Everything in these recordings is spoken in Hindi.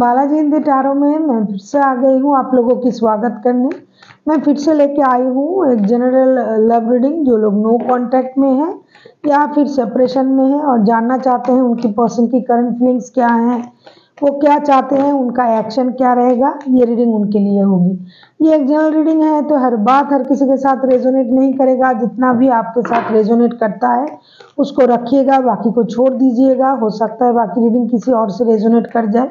बालाजी हिंदी टैरो में मैं फिर से आ गई हूँ आप लोगों की स्वागत करने। मैं फिर से लेके आई हूँ एक जनरल लव रीडिंग। जो लोग नो कांटेक्ट में हैं या फिर सेपरेशन में हैं और जानना चाहते हैं उनकी पर्सन की करंट फीलिंग्स क्या हैं, वो क्या चाहते हैं, उनका एक्शन क्या रहेगा, ये रीडिंग उनके लिए होगी। ये एक जनरल रीडिंग है तो हर बात हर किसी के साथ रेजोनेट नहीं करेगा। जितना भी आपके साथ रेजोनेट करता है उसको रखिएगा, बाकी को छोड़ दीजिएगा। हो सकता है बाकी रीडिंग किसी और से रेजोनेट कर जाए।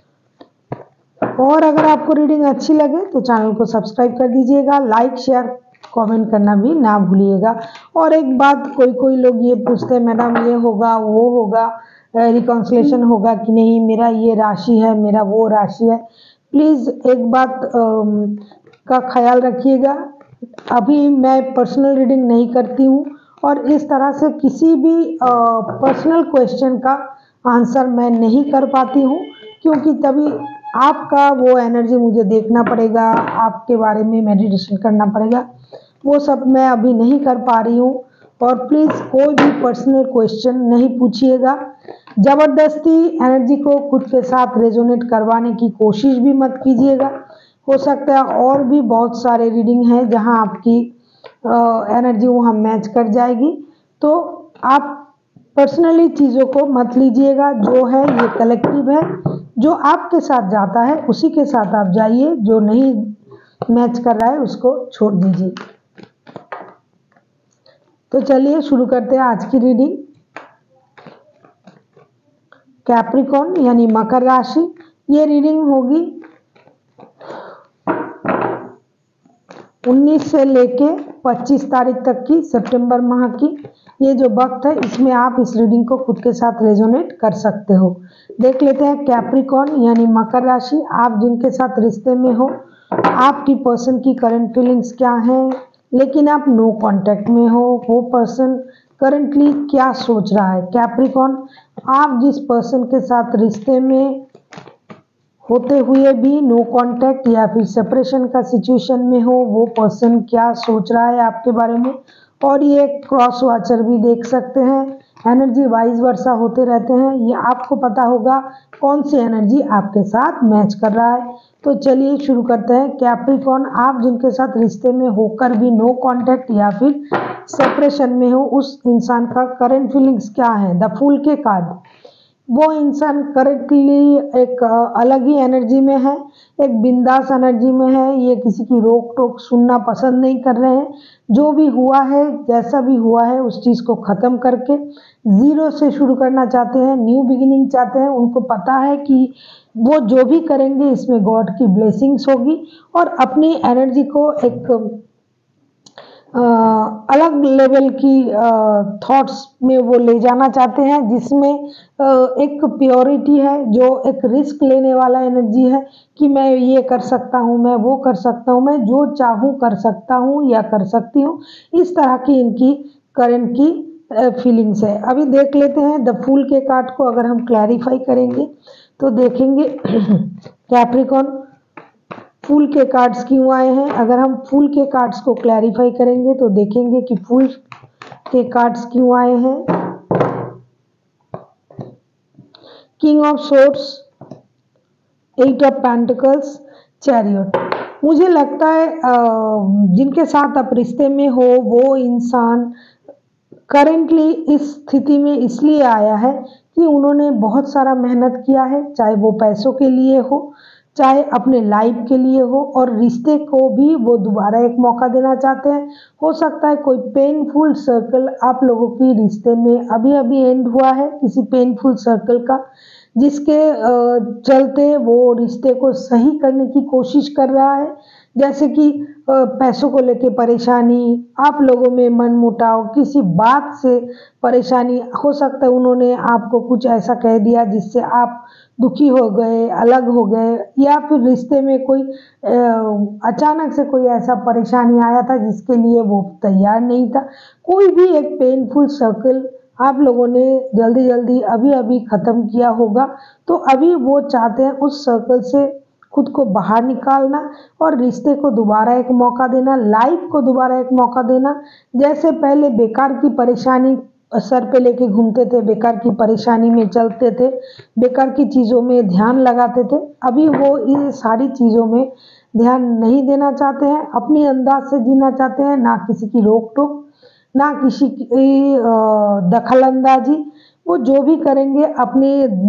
और अगर आपको रीडिंग अच्छी लगे तो चैनल को सब्सक्राइब कर दीजिएगा, लाइक शेयर कमेंट करना भी ना भूलिएगा। और एक बात, कोई लोग ये पूछते हैं मैडम ये होगा वो होगा, रिकॉन्सिलेशन होगा कि नहीं, मेरा ये राशि है मेरा वो राशि है। प्लीज़ एक बात का ख्याल रखिएगा, अभी मैं पर्सनल रीडिंग नहीं करती हूँ और इस तरह से किसी भी पर्सनल क्वेश्चन का आंसर मैं नहीं कर पाती हूँ, क्योंकि तभी आपका वो एनर्जी मुझे देखना पड़ेगा, आपके बारे में मेडिटेशन करना पड़ेगा। वो सब मैं अभी नहीं कर पा रही हूँ। और प्लीज़ कोई भी पर्सनल क्वेश्चन नहीं पूछिएगा। ज़बरदस्ती एनर्जी को खुद के साथ रेजोनेट करवाने की कोशिश भी मत कीजिएगा। हो सकता है और भी बहुत सारे रीडिंग हैं जहां आपकी एनर्जी वहाँ मैच कर जाएगी। तो आप पर्सनली चीज़ों को मत लीजिएगा। जो है ये कलेक्टिव है, जो आपके साथ जाता है उसी के साथ आप जाइए, जो नहीं मैच कर रहा है उसको छोड़ दीजिए। तो चलिए शुरू करते हैं आज की रीडिंग। कैप्रिकॉर्न यानी मकर राशि, ये रीडिंग होगी 19 से लेके 25 तारीख तक की, सितंबर माह की। ये जो वक्त है इसमें आप इस रीडिंग को खुद के साथ रेजोनेट कर सकते हो। देख लेते हैं कैप्रिकॉर्न यानी मकर राशि, आप जिनके साथ रिश्ते में हो, आपकी पर्सन की करंट फीलिंग्स क्या हैं, लेकिन आप नो कांटेक्ट में हो, वो पर्सन करंटली क्या सोच रहा है। कैप्रिकॉर्न, आप जिस पर्सन के साथ रिश्ते में होते हुए भी नो कांटेक्ट या फिर सेपरेशन का सिचुएशन में हो, वो पर्सन क्या सोच रहा है आपके बारे में। और ये क्रॉस वाचर भी देख सकते हैं, एनर्जी वाइज वर्सा होते रहते हैं। ये आपको पता होगा कौन सी एनर्जी आपके साथ मैच कर रहा है। तो चलिए शुरू करते हैं। कैप्रिकॉर्न, आप जिनके साथ रिश्ते में होकर भी नो कांटेक्ट या फिर सेपरेशन में हो, उस इंसान का करंट फीलिंग्स क्या है। द फूल के कार्ड, वो इंसान करेक्टली एक अलग ही एनर्जी में है, एक बिंदास एनर्जी में है। ये किसी की रोक टोक सुनना पसंद नहीं कर रहे हैं। जो भी हुआ है, जैसा भी हुआ है, उस चीज़ को ख़त्म करके ज़ीरो से शुरू करना चाहते हैं, न्यू बिगिनिंग चाहते हैं। उनको पता है कि वो जो भी करेंगे इसमें गॉड की ब्लेसिंग्स होगी और अपनी एनर्जी को एक अलग लेवल की थॉट्स में वो ले जाना चाहते हैं, जिसमें एक प्योरिटी है, जो एक रिस्क लेने वाला एनर्जी है कि मैं ये कर सकता हूँ, मैं वो कर सकता हूँ, मैं जो चाहूँ कर सकता हूँ या कर सकती हूँ। इस तरह की इनकी करंट की फीलिंग्स है। अभी देख लेते हैं द फूल के कार्ड को। अगर हम क्लैरिफाई करेंगे तो देखेंगे कैप्रिकॉर्न फूल के कार्ड्स क्यों आए हैं। अगर हम फूल के कार्ड्स को क्लैरिफाई करेंगे तो देखेंगे कि फूल के कार्ड्स क्यों आए हैं। King of swords, 8 of pentacles, chariot. मुझे लगता है जिनके साथ आप रिश्ते में हो वो इंसान करेंटली इस स्थिति में इसलिए आया है कि उन्होंने बहुत सारा मेहनत किया है, चाहे वो पैसों के लिए हो, चाहे अपने लाइफ के लिए हो, और रिश्ते को भी वो दोबारा एक मौका देना चाहते हैं। हो सकता है कोई पेनफुल सर्कल आप लोगों की रिश्ते में अभी अभी एंड हुआ है, किसी पेनफुल सर्कल का, जिसके चलते वो रिश्ते को सही करने की कोशिश कर रहा है। जैसे कि पैसों को लेके परेशानी, आप लोगों में मनमुटाव, किसी बात से परेशानी। हो सकता है उन्होंने आपको कुछ ऐसा कह दिया जिससे आप दुखी हो गए, अलग हो गए, या फिर रिश्ते में कोई अचानक से कोई ऐसा परेशानी आया था जिसके लिए वो तैयार नहीं था। कोई भी एक पेनफुल सर्कल आप लोगों ने जल्दी जल्दी अभी अभी ख़त्म किया होगा। तो अभी वो चाहते हैं उस सर्कल से खुद को बाहर निकालना और रिश्ते को दोबारा एक मौका देना, लाइफ को दोबारा एक मौका देना। जैसे पहले बेकार की परेशानी सर पे लेके घूमते थे, बेकार की परेशानी में चलते थे, बेकार की चीज़ों में ध्यान लगाते थे। अभी वो इन सारी चीज़ों में ध्यान नहीं देना चाहते हैं, अपने अंदाज से जीना चाहते हैं, ना किसी की रोक टोक, ना किसी की दखल अंदाजी। वो जो भी करेंगे अपने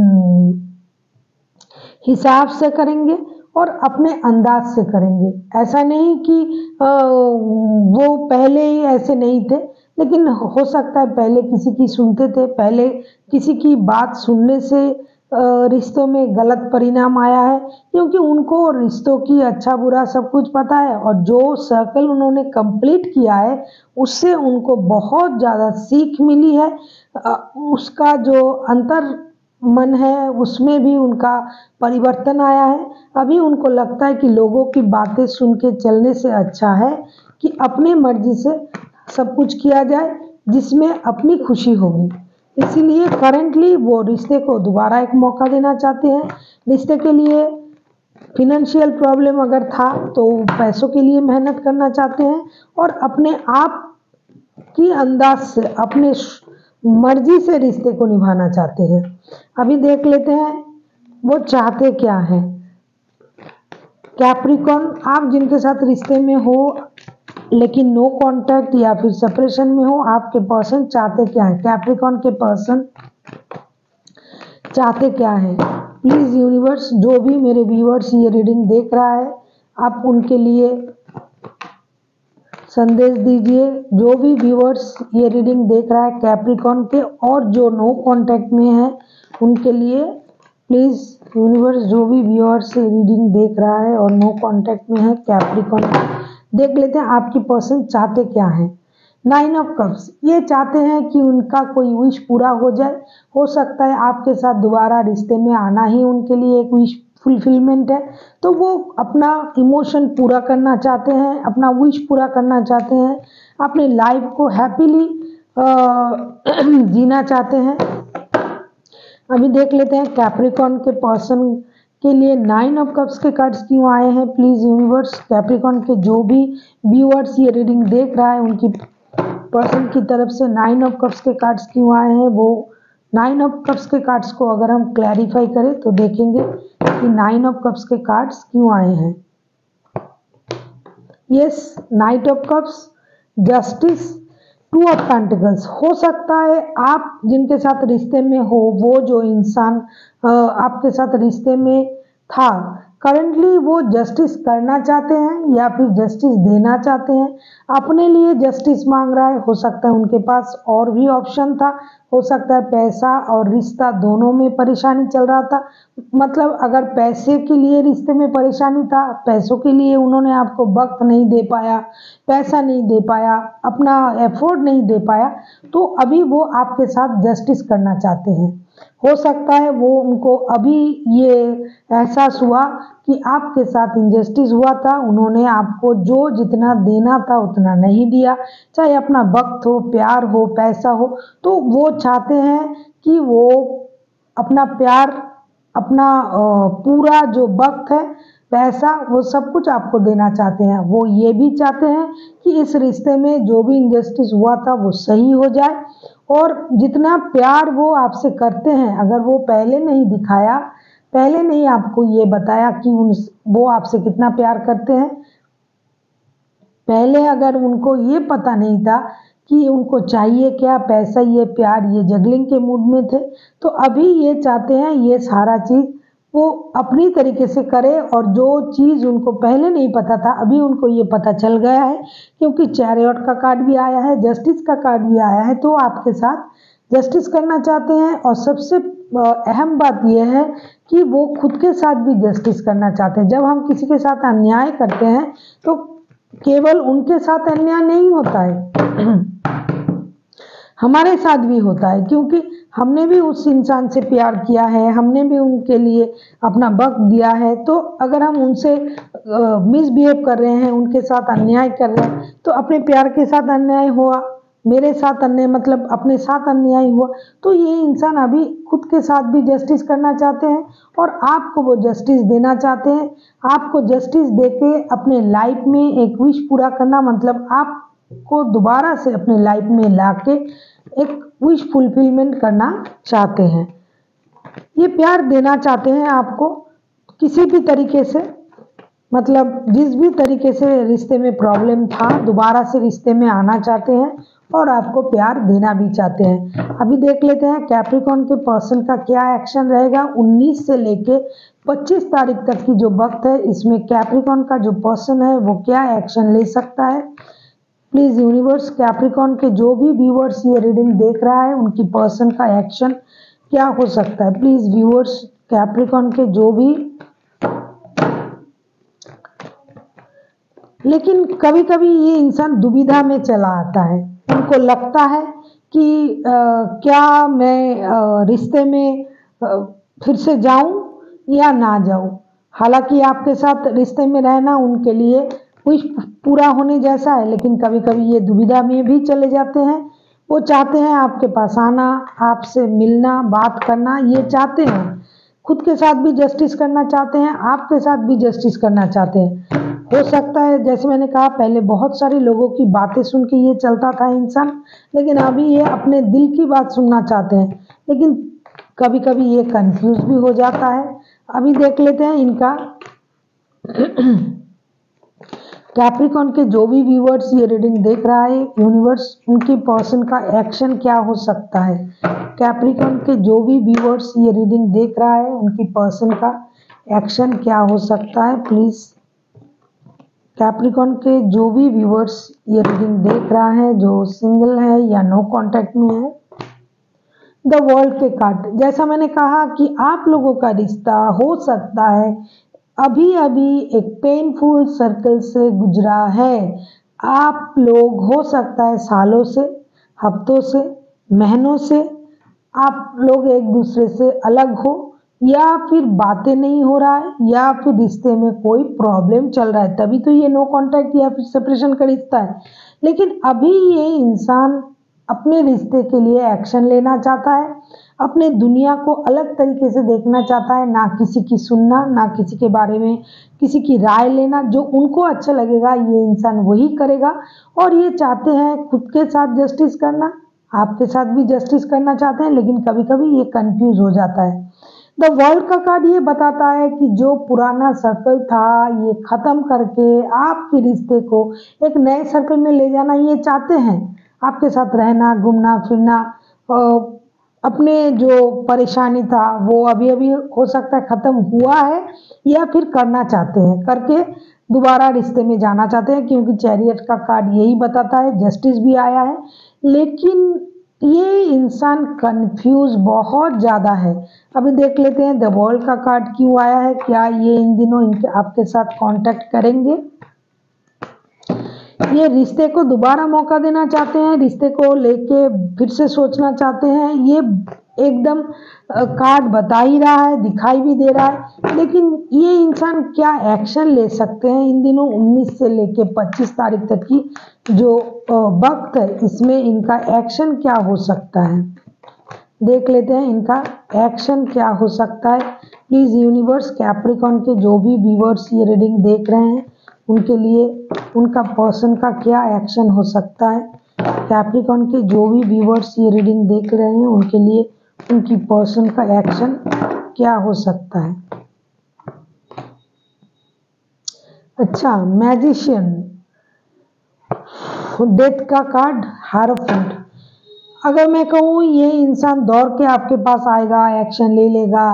हिसाब से करेंगे और अपने अंदाज से करेंगे। ऐसा नहीं कि वो पहले ही ऐसे नहीं थे, लेकिन हो सकता है पहले किसी की सुनते थे, पहले किसी की बात सुनने से रिश्तों में गलत परिणाम आया है, क्योंकि उनको रिश्तों की अच्छा बुरा सब कुछ पता है। और जो सर्कल उन्होंने कंप्लीट किया है उससे उनको बहुत ज़्यादा सीख मिली है। उसका जो अंतर मन है उसमें भी उनका परिवर्तन आया है। अभी उनको लगता है कि लोगों की बातें सुन के चलने से अच्छा है कि अपनी मर्जी से सब कुछ किया जाए जिसमें अपनी खुशी होगी। इसीलिए करंटली वो रिश्ते को दोबारा एक मौका देना चाहते हैं। रिश्ते के लिए फिनेंशियल प्रॉब्लम अगर था तो पैसों के लिए मेहनत करना चाहते हैं और अपने आप की अंदाज से अपने मर्जी से रिश्ते को निभाना चाहते हैं। अभी देख लेते हैं वो चाहते क्या हैं। कैप्रिकॉर्न, आप जिनके साथ रिश्ते में हो लेकिन नो कांटेक्ट या फिर सेपरेशन में हो, आपके पर्सन चाहते क्या है? कैप्रिकॉर्न के पर्सन चाहते क्या है? प्लीज यूनिवर्स, जो भी मेरे व्यूअर्स ये रीडिंग देख रहा है, आप उनके लिए संदेश दीजिए। जो भी व्यूअर्स ये रीडिंग देख रहा है कैप्रिकॉर्न के और जो नो कांटेक्ट में है उनके लिए प्लीज यूनिवर्स, जो भी व्यूअर्स ये रीडिंग देख रहा है और नो कांटेक्ट में है कैप्रिकॉर्न, देख लेते हैं आपकी पर्सन चाहते क्या है। 9 ऑफ कप्स, ये चाहते हैं कि उनका कोई विश पूरा हो जाए। हो सकता है आपके साथ दोबारा रिश्ते में आना ही उनके लिए एक विश फुलफिलमेंट है, तो वो अपना इमोशन पूरा करना चाहते हैं, अपना विश पूरा करना चाहते हैं, अपनी लाइफ को हैप्पीली जीना चाहते हैं। अभी देख लेते हैं कैप्रिकॉर्न के पर्सन के लिए 9 ऑफ कप्स के कार्ड्स क्यों आए हैं। प्लीज यूनिवर्स, कैप्रिकॉर्न के जो भी व्यूअर्स ये रीडिंग देख रहा है उनकी पर्सन की तरफ से 9 ऑफ कप्स के कार्ड्स क्यों आए हैं। वो 9 ऑफ कप्स के कार्ड्स को अगर हम क्लैरिफाई करें तो देखेंगे कि 9 ऑफ कप्स के कार्ड्स क्यों आए हैं। Yes, knight of cups, justice, 2 of pentacles. हो सकता है आप जिनके साथ रिश्ते में हो, वो जो इंसान आपके साथ रिश्ते में था, करंटली वो जस्टिस करना चाहते हैं या फिर जस्टिस देना चाहते हैं, अपने लिए जस्टिस मांग रहा है। हो सकता है उनके पास और भी ऑप्शन था, हो सकता है पैसा और रिश्ता दोनों में परेशानी चल रहा था। मतलब अगर पैसे के लिए रिश्ते में परेशानी था, पैसों के लिए उन्होंने आपको वक्त नहीं दे पाया, पैसा नहीं दे पाया, अपना एफर्ट नहीं दे पाया, तो अभी वो आपके साथ जस्टिस करना चाहते हैं। हो सकता है वो उनको अभी ये एहसास हुआ कि आपके साथ इनजस्टिस हुआ था, उन्होंने आपको जो जितना देना था उतना नहीं दिया, चाहे अपना वक्त हो, प्यार हो, पैसा हो, तो वो चाहते हैं कि वो अपना प्यार, अपना पूरा जो वक्त है, पैसा, वो सब कुछ आपको देना चाहते हैं। वो ये भी चाहते हैं कि इस रिश्ते में जो भी इनजस्टिस हुआ था वो सही हो जाए, और जितना प्यार वो आपसे करते हैं, अगर वो पहले नहीं दिखाया, पहले नहीं आपको ये बताया कि वो आपसे कितना प्यार करते हैं, पहले अगर उनको ये पता नहीं था कि उनको चाहिए क्या, पैसा, ये प्यार, ये जगलिंग के मूड में थे, तो अभी ये चाहते हैं ये सारा चीज़ वो अपनी तरीके से करे। और जो चीज़ उनको पहले नहीं पता था अभी उनको ये पता चल गया है, क्योंकि चैरियट का कार्ड भी आया है, जस्टिस का कार्ड भी आया है, तो आपके साथ जस्टिस करना चाहते हैं। और सबसे अहम बात यह है कि वो खुद के साथ भी जस्टिस करना चाहते हैं। जब हम किसी के साथ अन्याय करते हैं तो केवल उनके साथ अन्याय नहीं होता है, हमारे साथ भी होता है, क्योंकि हमने भी उस इंसान से प्यार किया है, हमने भी उनके लिए अपना वक्त दिया है। तो अगर हम उनसे मिसबिहेव कर रहे हैं, उनके साथ अन्याय कर रहे हैं, तो अपने प्यार के साथ अन्याय हुआ, मेरे साथ अन्याय, मतलब अपने साथ अन्याय हुआ, तो ये इंसान अभी खुद के साथ भी जस्टिस करना चाहते हैं और आपको वो जस्टिस देना चाहते हैं। आपको जस्टिस देके अपने लाइफ में एक विश पूरा करना, मतलब आप को दोबारा से अपने लाइफ में लाके एक विश फुलफिलमेंट करना चाहते हैं। ये प्यार देना चाहते हैं आपको किसी भी तरीके से, मतलब जिस भी तरीके से रिश्ते में प्रॉब्लम था दोबारा से रिश्ते में आना चाहते हैं और आपको प्यार देना भी चाहते हैं। अभी देख लेते हैं कैप्रिकॉर्न के पर्सन का क्या एक्शन रहेगा 19 से लेके 25 तारीख तक की जो वक्त है, इसमें कैप्रिकॉर्न का जो पर्सन है वो क्या एक्शन ले सकता है। प्लीज यूनिवर्स, कैप्रिकॉर्न के जो भी व्यूअर्स ये रीडिंग देख रहा है उनकी पर्सन का एक्शन क्या हो सकता है। प्लीज व्यूअर्स, कैप्रिकॉर्न के जो भी, लेकिन कभी कभी ये इंसान दुविधा में चला आता है। उनको लगता है कि क्या मैं रिश्ते में फिर से जाऊं या ना जाऊं। हालांकि आपके साथ रिश्ते में रहना उनके लिए कुछ पूरा होने जैसा है, लेकिन कभी कभी ये दुविधा में भी चले जाते हैं। वो चाहते हैं आपके पास आना, आपसे मिलना, बात करना, ये चाहते हैं। खुद के साथ भी जस्टिस करना चाहते हैं, आपके साथ भी जस्टिस करना चाहते हैं। हो सकता है जैसे मैंने कहा पहले बहुत सारे लोगों की बातें सुन के ये चलता था इंसान, लेकिन अभी ये अपने दिल की बात सुनना चाहते हैं, लेकिन कभी कभी ये कंफ्यूज भी हो जाता है। अभी देख लेते हैं इनका कैप्रिकॉर्न के जो भी व्यूअर्स ये रीडिंग देख रहा है यूनिवर्स, उनकी पर्सन का एक्शन क्या हो सकता है। कैप्रिकॉर्न के जो भी व्यूअर्स ये रीडिंग देख रहा है उनकी पर्सन का एक्शन क्या हो सकता है। प्लीज कैप्रिकॉर्न के जो भी व्यूअर्स ये रीडिंग देख रहा है, जो सिंगल है या नो कांटेक्ट में है, द वर्ल्ड के कार्ड, जैसा मैंने कहा कि आप लोगों का रिश्ता हो सकता है अभी अभी एक पेनफुल सर्कल से गुजरा है। आप लोग हो सकता है सालों से, हफ्तों से, महीनों से आप लोग एक दूसरे से अलग हो, या फिर बातें नहीं हो रहा है, या फिर रिश्ते में कोई प्रॉब्लम चल रहा है, तभी तो ये नो कांटेक्ट या फिर सेपरेशन का रिश्ता है। लेकिन अभी ये इंसान अपने रिश्ते के लिए एक्शन लेना चाहता है, अपने दुनिया को अलग तरीके से देखना चाहता है, ना किसी की सुनना, ना किसी के बारे में किसी की राय लेना। जो उनको अच्छा लगेगा ये इंसान वही करेगा, और ये चाहते हैं खुद के साथ जस्टिस करना, आपके साथ भी जस्टिस करना चाहते हैं, लेकिन कभी कभी ये कंफ्यूज हो जाता है। द वर्ल्ड का कार्ड ये बताता है कि जो पुराना सर्कल था ये खत्म करके आपके रिश्ते को एक नए सर्कल में ले जाना ये चाहते हैं। आपके साथ रहना, घूमना फिरना, अपने जो परेशानी था वो अभी अभी हो सकता है खत्म हुआ है, या फिर करना चाहते हैं, करके दोबारा रिश्ते में जाना चाहते हैं, क्योंकि चैरियट का कार्ड यही बताता है, जस्टिस भी आया है। लेकिन ये इंसान कंफ्यूज बहुत ज़्यादा है। अभी देख लेते हैं द वर्ल्ड का कार्ड क्यों आया है, क्या ये इन दिनों इनके आपके साथ कांटेक्ट करेंगे, ये रिश्ते को दोबारा मौका देना चाहते हैं, रिश्ते को लेके फिर से सोचना चाहते हैं। ये एकदम कार्ड बता ही रहा है, दिखाई भी दे रहा है। लेकिन ये इंसान क्या एक्शन ले सकते हैं इन दिनों 19 से लेके 25 तारीख तक की जो वक्त है, इसमें इनका एक्शन क्या हो सकता है। देख लेते हैं इनका एक्शन क्या हो सकता है। प्लीज यूनिवर्स, कैप्रिकॉर्न के जो भी व्यूअर्स ये रीडिंग देख रहे हैं उनके लिए उनका पर्सन का क्या एक्शन हो सकता है। कैप्रिकॉर्न के जो भी व्यूअर्स ये रीडिंग देख रहे हैं उनके लिए उनकी पर्सन का एक्शन क्या हो सकता है। अच्छा, मैजिशियन, डेथ का कार्ड, हायरोफेंट। अगर मैं कहूँ ये इंसान दौड़ के आपके पास आएगा, एक्शन ले लेगा,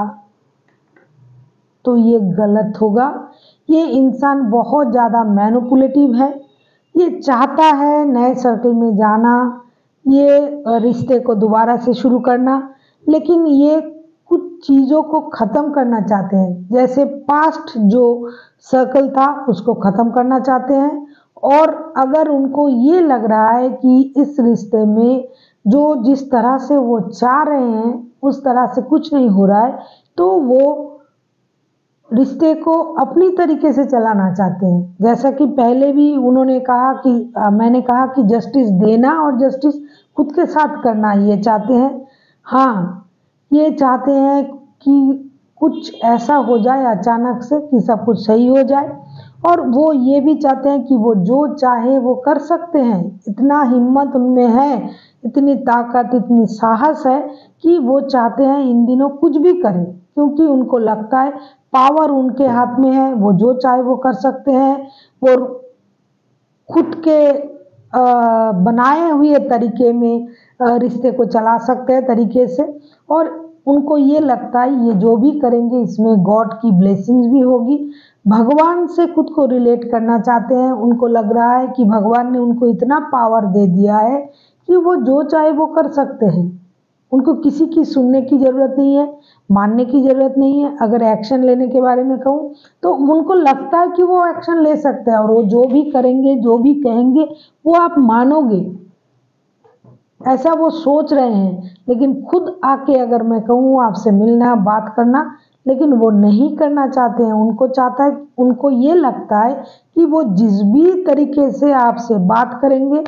तो ये गलत होगा। ये इंसान बहुत ज़्यादा मैनिपुलेटिव है, ये चाहता है नए सर्कल में जाना, ये रिश्ते को दोबारा से शुरू करना, लेकिन ये कुछ चीज़ों को ख़त्म करना चाहते हैं। जैसे पास्ट जो सर्कल था उसको ख़त्म करना चाहते हैं, और अगर उनको ये लग रहा है कि इस रिश्ते में जो जिस तरह से वो चाह रहे हैं उस तरह से कुछ नहीं हो रहा है, तो वो रिश्ते को अपनी तरीके से चलाना चाहते हैं। जैसा कि पहले भी उन्होंने कहा कि मैंने कहा कि जस्टिस देना और जस्टिस खुद के साथ करना ये चाहते हैं। हाँ, ये चाहते हैं कि कुछ ऐसा हो जाए अचानक से कि सब कुछ सही हो जाए, और वो ये भी चाहते हैं कि वो जो चाहे वो कर सकते हैं। इतना हिम्मत उनमें है, इतनी ताकत, इतनी साहस है कि वो चाहते हैं इन दिनों कुछ भी करें, क्योंकि उनको लगता है पावर उनके हाथ में है, वो जो चाहे वो कर सकते हैं। वो खुद के बनाए हुए तरीके में रिश्ते को चला सकते हैं तरीके से, और उनको ये लगता है ये जो भी करेंगे इसमें गॉड की ब्लेसिंग्स भी होगी। भगवान से खुद को रिलेट करना चाहते हैं। उनको लग रहा है कि भगवान ने उनको इतना पावर दे दिया है कि वो जो चाहे वो कर सकते हैं। उनको किसी की सुनने की ज़रूरत नहीं है, मानने की ज़रूरत नहीं है। अगर एक्शन लेने के बारे में कहूँ तो उनको लगता है कि वो एक्शन ले सकते हैं, और वो जो भी करेंगे, जो भी कहेंगे, वो आप मानोगे, ऐसा वो सोच रहे हैं। लेकिन खुद आके अगर मैं कहूँ आपसे मिलना, बात करना, लेकिन वो नहीं करना चाहते हैं। उनको चाहता है, उनको ये लगता है कि वो जिस भी तरीके से आपसे बात करेंगे,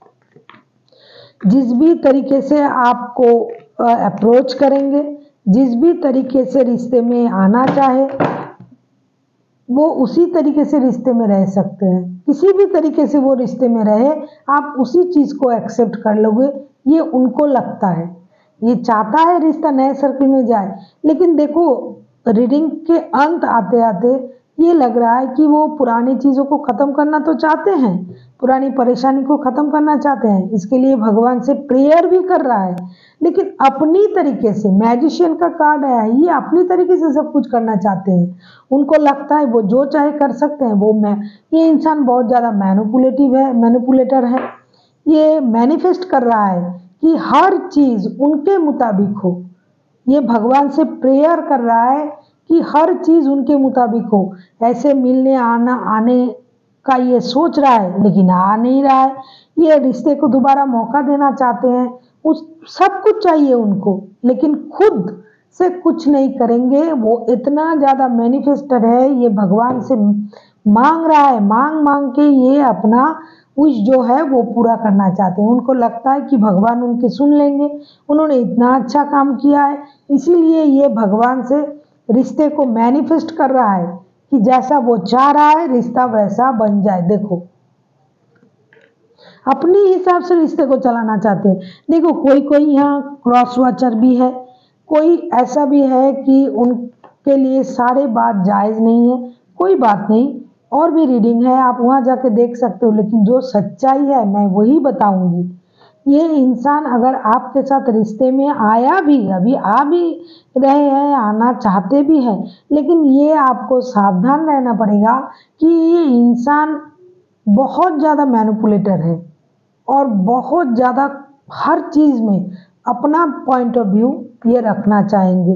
जिस भी तरीके से आपको अप्रोच करेंगे, जिस भी तरीके से रिश्ते में आना चाहे, वो उसी तरीके से रिश्ते में रह सकते हैं। किसी भी तरीके से वो रिश्ते में रहे, आप उसी चीज़ को एक्सेप्ट कर लोगे, ये उनको लगता है। ये चाहता है रिश्ता नए सर्कल में जाए, लेकिन देखो रीडिंग के अंत आते आते ये लग रहा है कि वो पुरानी चीज़ों को ख़त्म करना तो चाहते हैं, पुरानी परेशानी को ख़त्म करना चाहते हैं। इसके लिए भगवान से प्रेयर भी कर रहा है, लेकिन अपनी तरीके से। मैजिशियन का कार्ड है, ये अपनी तरीके से सब कुछ करना चाहते हैं। उनको लगता है वो जो चाहे कर सकते हैं। ये इंसान बहुत ज़्यादा मैनिपुलेटिव है, मैनिपुलेटर है। ये मैनिफेस्ट कर रहा है कि हर चीज़ उनके मुताबिक हो। ये भगवान से प्रेयर कर रहा है कि हर चीज़ उनके मुताबिक हो। ऐसे मिलने आने का ये सोच रहा है, लेकिन आ नहीं रहा है। ये रिश्ते को दोबारा मौका देना चाहते हैं, उस सब कुछ चाहिए उनको, लेकिन खुद से कुछ नहीं करेंगे। वो इतना ज़्यादा मैनिफेस्टर है, ये भगवान से मांग रहा है, मांग मांग के ये अपना विश जो है वो पूरा करना चाहते हैं। उनको लगता है कि भगवान उनके सुन लेंगे, उन्होंने इतना अच्छा काम किया है, इसीलिए ये भगवान से रिश्ते को मैनिफेस्ट कर रहा है कि जैसा वो चाह रहा है रिश्ता वैसा बन जाए। देखो अपने हिसाब से रिश्ते को चलाना चाहते हैं। देखो कोई कोई यहाँ क्रॉस वॉचर भी है, कोई ऐसा भी है कि उनके लिए सारे बात जायज़ नहीं है। कोई बात नहीं, और भी रीडिंग है, आप वहाँ जाके देख सकते हो, लेकिन जो सच्चाई है मैं वही बताऊंगी। ये इंसान अगर आपके साथ रिश्ते में आया भी, अभी आ भी रहे हैं, आना चाहते भी हैं, लेकिन ये आपको सावधान रहना पड़ेगा कि ये इंसान बहुत ज़्यादा मैनिपुलेटर है, और बहुत ज़्यादा हर चीज़ में अपना पॉइंट ऑफ व्यू ये रखना चाहेंगे।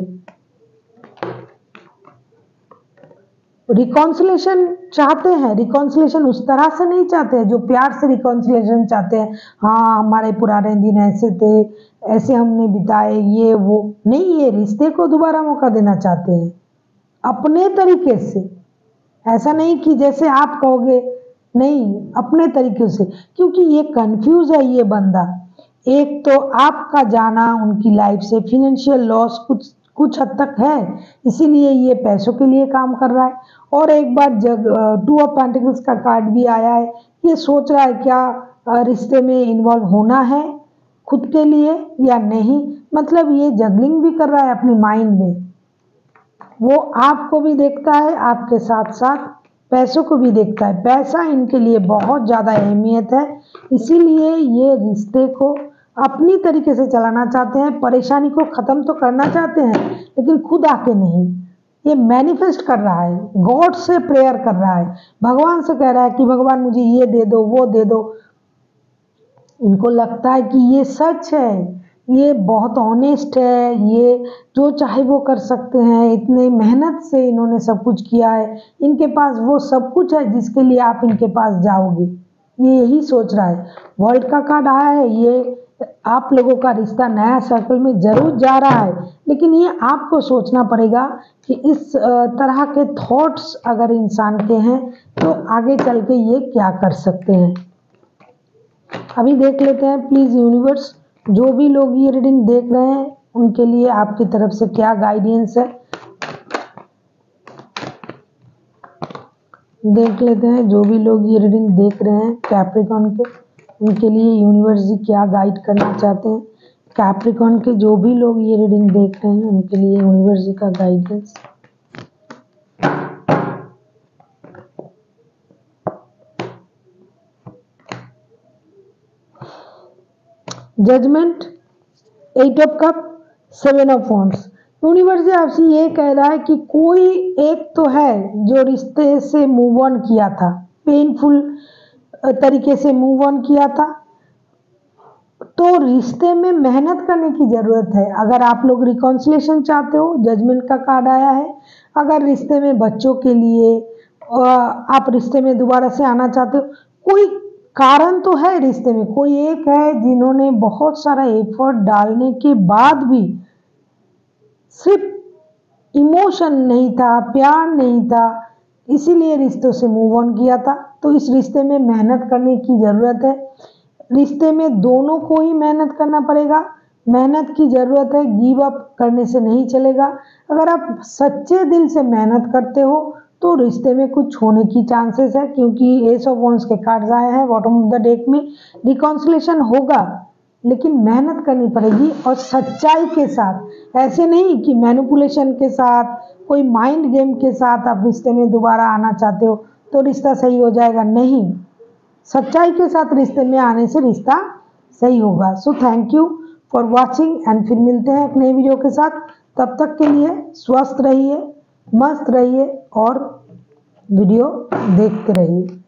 रिकॉन्सिलेशन चाहते हैं, रिकॉन्सिलेशन उस तरह से नहीं चाहते हैं जो प्यार से रिकॉन्सिलेशन चाहते हैं। हाँ हमारे पुराने दिन ऐसे थे, ऐसे हमने बिताए, ये वो नहीं। ये रिश्ते को दोबारा मौका देना चाहते हैं अपने तरीके से। ऐसा नहीं कि जैसे आप कहोगे, नहीं, अपने तरीके से। क्योंकि ये कंफ्यूज है ये बंदा। एक तो आपका जाना उनकी लाइफ से, फिनेंशियल लॉस कुछ हद तक है, इसीलिए ये पैसों के लिए काम कर रहा है। और एक बार जब 2 ऑफ पेंटिकल्स का कार्ड भी आया है, ये सोच रहा है क्या रिश्ते में इन्वॉल्व होना है खुद के लिए या नहीं। मतलब ये जगलिंग भी कर रहा है अपने माइंड में। वो आपको भी देखता है, आपके साथ साथ पैसों को भी देखता है। पैसा इनके लिए बहुत ज़्यादा अहमियत है, इसीलिए ये रिश्ते को अपनी तरीके से चलाना चाहते हैं। परेशानी को ख़त्म तो करना चाहते हैं, लेकिन खुद आके नहीं। ये मैनिफेस्ट कर रहा है, गॉड से प्रेयर कर रहा है, भगवान से कह रहा है कि भगवान मुझे ये दे दो, वो दे दो। इनको लगता है कि ये सच है, ये बहुत ऑनेस्ट है, ये जो चाहे वो कर सकते हैं। इतने मेहनत से इन्होंने सब कुछ किया है, इनके पास वो सब कुछ है जिसके लिए आप इनके पास जाओगे। ये यही सोच रहा है। वर्ल्ड का कार्ड आया है, ये आप लोगों का रिश्ता नया सर्कल में जरूर जा रहा है, लेकिन ये आपको सोचना पड़ेगा कि इस तरह के थॉट्स अगर इंसान के हैं तो आगे चल के ये क्या कर सकते हैं। अभी देख लेते हैं प्लीज़ यूनिवर्स, जो भी लोग ये रीडिंग देख रहे हैं उनके लिए आपकी तरफ से क्या गाइडेंस है। देख लेते हैं जो भी लोग ये रीडिंग देख रहे हैं कैप्रिकॉर्न के, उनके लिए यूनिवर्स जी क्या गाइड करना चाहते हैं। कैप्रिकॉर्न के जो भी लोग ये रीडिंग देख रहे हैं उनके लिए यूनिवर्स जी का guidance. Judgement, 8 of cup, 7 of wands. Universe ji आपसे ये कह रहा है कि कोई एक तो है जो रिश्ते से मूव ऑन किया था, पेनफुल तरीके से मूव ऑन किया था, तो रिश्ते में मेहनत करने की जरूरत है। अगर आप लोग रिकॉन्सिलेशन चाहते हो, जजमेंट का कार्ड आया है। अगर रिश्ते में बच्चों के लिए आप रिश्ते में दोबारा से आना चाहते हो, कोई कारण तो है रिश्ते में, कोई एक है जिन्होंने बहुत सारा एफर्ट डालने के बाद भी सिर्फ इमोशन नहीं था, प्यार नहीं था, इसीलिए रिश्तों से मूव ऑन किया था। तो इस रिश्ते में मेहनत करने की जरूरत है। रिश्ते में दोनों को ही मेहनत करना पड़ेगा, मेहनत की जरूरत है, गिव अप करने से नहीं चलेगा। अगर आप सच्चे दिल से मेहनत करते हो तो रिश्ते में कुछ होने की चांसेस है, क्योंकि एस ऑफ वॉन्ड्स के कार्ड्स आए हैं बॉटम ऑफ द डेक में। रिकॉन्सिलेशन होगा लेकिन मेहनत करनी पड़ेगी और सच्चाई के साथ, ऐसे नहीं कि मैनिपुलेशन के साथ, कोई माइंड गेम के साथ आप रिश्ते में दोबारा आना चाहते हो तो रिश्ता सही हो जाएगा, नहीं। सच्चाई के साथ रिश्ते में आने से रिश्ता सही होगा। So thank you for watching and फिर मिलते हैं एक नई वीडियो के साथ। तब तक के लिए स्वस्थ रहिए, मस्त रहिए और वीडियो देखते रहिए।